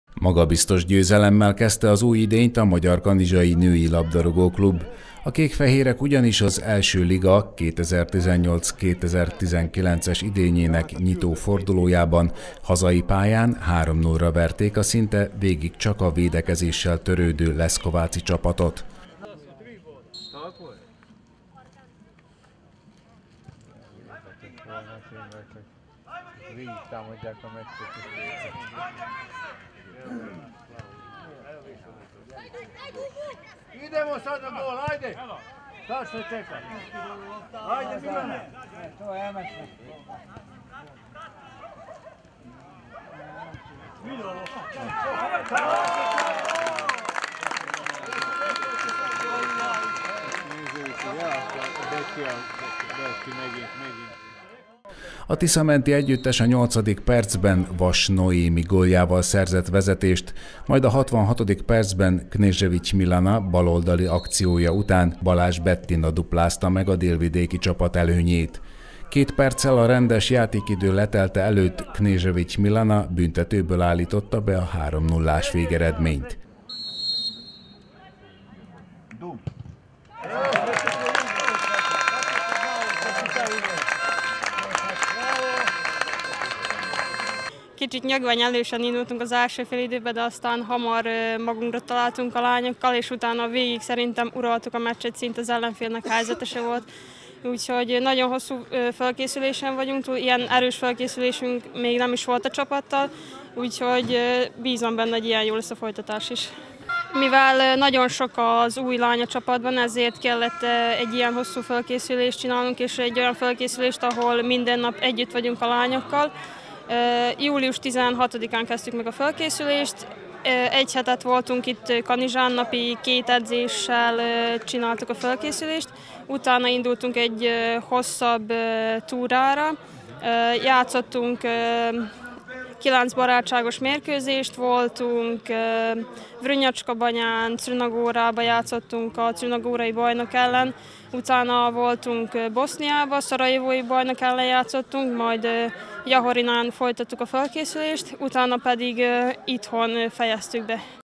Magabiztos győzelemmel kezdte az új idényt a Magyar Kanizsai Női Labdarúgó Klub. A kékfehérek ugyanis az első liga 2018-2019-es idényének nyitó fordulójában hazai pályán 3-0-ra verték a szinte végig csak a védekezéssel törődő Leszkováci csapatot. Idemo sad na gol, ajde! Sad što čeka? Ajde, Milane! To je Emerson. A Tisza-menti együttes a 8. percben Vas Noémi góljával szerzett vezetést, majd a 66. percben Knežević Milana baloldali akciója után Balázs Bettina duplázta meg a délvidéki csapat előnyét. 2 perccel a rendes játékidő letelte előtt Knežević Milana büntetőből állította be a 3-0-ás végeredményt. Kicsit nyögvenyelősen indultunk az első félidőben, de aztán hamar magunkra találtunk a lányokkal, és utána végig szerintem uraltuk a meccset, szinte az ellenfélnek helyzete se volt. Úgyhogy nagyon hosszú felkészülésen vagyunk, ilyen erős felkészülésünk még nem is volt a csapattal, úgyhogy bízom benne, hogy ilyen jó lesz a folytatás is. Mivel nagyon sok az új lány a csapatban, ezért kellett egy ilyen hosszú felkészülést csinálnunk, és egy olyan felkészülést, ahol minden nap együtt vagyunk a lányokkal. Július 16-án kezdtük meg a felkészülést, egy hetet voltunk itt Kanizsán, napi 2 edzéssel csináltuk a felkészülést, utána indultunk egy hosszabb túrára, játszottunk 9 barátságos mérkőzést, voltunk Vrnjačka-Banyán, Crnogórába játszottunk a crnogórai bajnok ellen, utána voltunk Boszniába, szarajevói bajnok ellen játszottunk, majd Jahorinán folytattuk a felkészülést, utána pedig itthon fejeztük be.